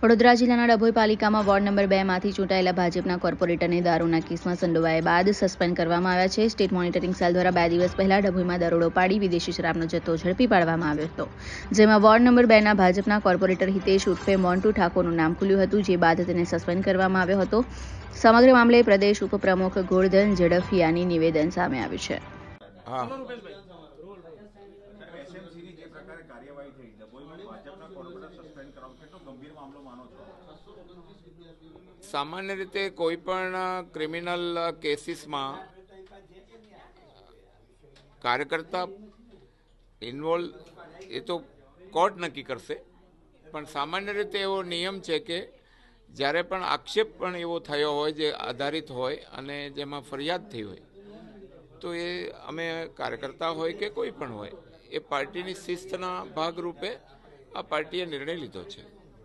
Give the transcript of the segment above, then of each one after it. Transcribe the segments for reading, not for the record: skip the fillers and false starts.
વડોદરા જિલ્લાના ડભોઈ પાલિકામાં ward number 2 માંથી ચૂંટાયેલા ભાજપના કોર્પોરેટરને દારૂના કેસમાં સંડોવાયા બાદ સસ્પેન્ડ કરવામાં આવ્યા છે। સ્ટેટ મોનિટરિંગ સેલ દ્વારા 2 દિવસ પહેલા ડભોઈમાં દરોડો પાડી વિદેશી શરાબનો જથ્થો ઝડપી પાડવામાં આવ્યો હતો, જેમાં વોર્ડ નંબર 2ના ભાજપના કોર્પોરેટર હિતેશ ઉર્ફે મોન્ટુ ઠાકોરનું નામ ખુલ્યું હતું, જે બાદ તેને સસ્પેન્ડ કરવામાં આવ્યો હતો। સમગ્ર મામલે પ્રદેશ ઉપપ્રમુખ ગોરધન ઝડફિયાની નિવેદન સામે આવ્યું છે। सामान्य रीते कोईपण क्रिमिनल केसीस में कार्यकर्ता इन्वॉल्व ये तो कोर्ट नक्की करशे, पण सामान्य रीते एवो नियम छे के ज्यारे पण आक्षेप पण एवो थयो होय जे आधारित होय अने जेमां फरियाद थई होय तो ये अमे कार्यकर्ता होय के कोई पण होय ए पार्टीनी शिस्तना भागरूपे आ पार्टीए निर्णय लीधो छे।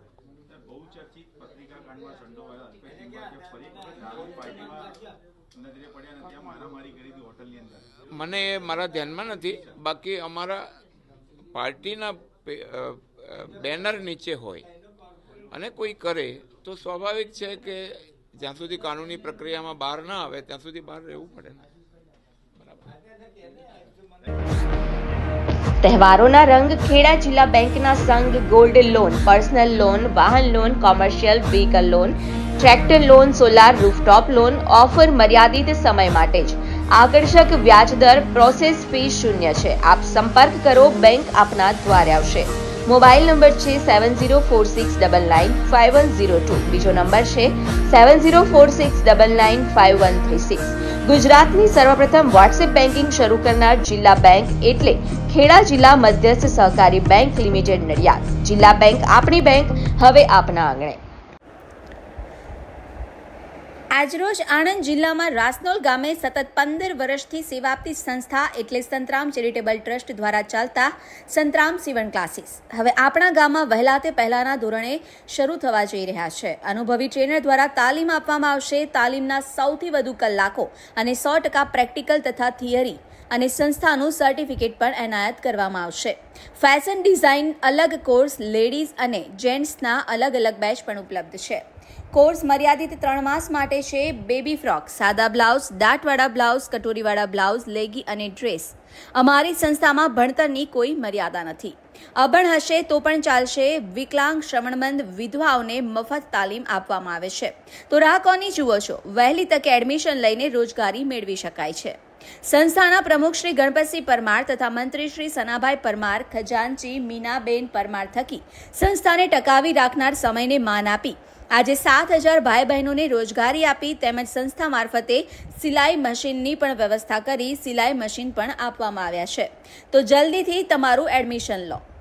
મને મારા ધ્યાનમાં નથી, બાકી અમારા પાર્ટીના બેનર નીચે હોય અને કોઈ કરે તો સ્વાભાવિક છે કે જ્યાં સુધી કાનૂની પ્રક્રિયામાં બહાર ના આવે ત્યાં સુધી બહાર રહેવું પડે ને। તહેવારોના રંગ ખેડા જિલ્લા બેંકના સંઘ ગોલ્ડ લોન, પર્સનલ લોન, વાહન loan, commercial vehicle loan, tractor loan, solar rooftop loan offer મર્યાદિત સમય માટે જ। આકર્ષક વ્યાજ દર, પ્રોસેસ ફી શૂન્ય છે। આપ સંપર્ક કરો, બેંક આપના દ્વારે આવશે। મોબાઈલ નંબર છે 7046995102, બીજો નંબર છે 7046995136। ગુજરાતની સર્વપ્રથમ વોટ્સએપ બેન્કિંગ શરૂ કરનાર જિલ્લા બેંક એટલે ખેડા જિલ્લા મધ્યસ્થ સહકારી બેંક લિમિટેડ નડિયાદ। જિલ્લા બેંક આપણી બેંક, હવે આપના આંગણે। આજરોજ આણંદ જિલ્લામાં રાસનોલ ગામે સતત 15 વર્ષથી સેવા આપતી સંસ્થા એટલે સંતરામ ચેરિટેબલ ટ્રસ્ટ દ્વારા ચાલતા સંતરામ સીવણ ક્લાસીસ હવે આપણા ગામમાં વહેલા તે પહેલાના ધોરણે શરૂ થવા જઈ રહ્યા છે। અનુભવી ટ્રેનર દ્વારા તાલીમ આપવામાં આવશે। તાલીમના સૌથી વધુ કલાકો અને 100% પ્રેક્ટિકલ તથા થિયરી અને સંસ્થાનું સર્ટિફિકેટ પણ એનાયત કરવામાં આવશે। ફેશન ડિઝાઇન અલગ કોર્સ, લેડીઝ અને જેન્ટ્સના અલગ અલગ બેચ પણ ઉપલબ્ધ છે। કોર્સ મર્યાદિત 3 માસ માટે છે। બેબી ફ્રોક, સાદા બ્લાઉઝ, દાંતવાળા બ્લાઉઝ, કટોરીવાળા બ્લાઉઝ, લેગી અને ડ્રેસ। અમારી સંસ્થામાં ભણતરની કોઈ મર્યાદા નથી। અભણ હશે તો પણ ચાલશે। વિકલાંગ, શ્રવણમંદ, વિધવાઓને મફત તાલીમ આપવામાં આવે છે। તો રાહ કોની જુઓ છો? વહેલી તકે એડમિશન લઈને રોજગારી મેળવી શકાય છે। સંસ્થાના પ્રમુખ શ્રી ગણપતસિંહ પરમાર તથા મંત્રી શ્રી સનાભાઈ પરમાર, ખજાનચી મીનાબેન પરમાર થકી સંસ્થાને ટકાવી રાખનાર સમયને માન આપી આજે 7000 ભાઈ બહેનોને રોજગારી આપી તેમજ સંસ્થા મારફતે સિલાઈ મશીનની પણ વ્યવસ્થા કરી સિલાઈ મશીન પણ આપવામાં આવ્યા છે। તો જલ્દીથી તમારું એડમિશન લો।